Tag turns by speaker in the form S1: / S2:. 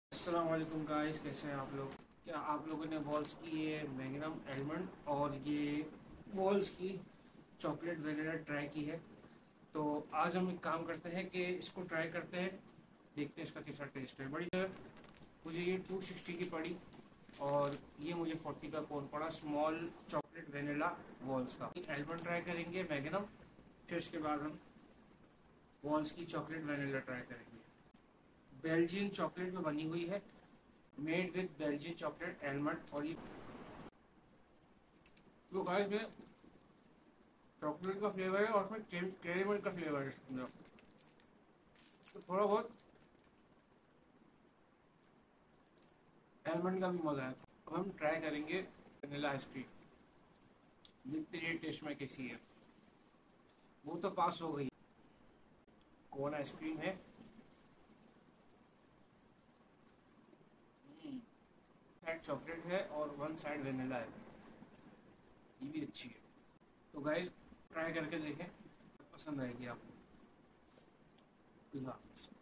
S1: अस्सलाम वालेकुम गाइस, कैसे हैं आप लोग। क्या आप लोगों ने वॉल्स की ये मैग्नम एलमंड और ये वॉल्स की चॉकलेट वेनिला ट्राई की है? तो आज हम एक काम करते हैं कि इसको ट्राई करते हैं, देखते हैं इसका कैसा टेस्ट है। बड़ी मुझे ये 260 की पड़ी और ये मुझे 40 का कौन पड़ा स्मॉल चॉकलेट वेनिला वॉल्स का। एलमंड ट्राई करेंगे मैग्नम, फिर उसके बाद हम वॉल्स की चॉकलेट वेनिला ट्राई करेंगे। बेल्जियन चॉकलेट में बनी हुई है, made with Belgian chocolate almond. और ये तो गाइस में चॉकलेट का फ्लेवर है और उसमें कैरेमल का फ्लेवर है इसके अंदर। तो थोड़ा बहुत एलमंड का भी मजा है। अब हम ट्राई करेंगे वनीला आइसक्रीम, देखते हैं टेस्ट में कैसी है। वो तो पास हो गई, कौन आइसक्रीम है। साइड चॉकलेट है और वन साइड वेनिला है, ये भी अच्छी है। तो गाइस ट्राई करके देखें, पसंद आएगी आपको। खुदा हाफिज़।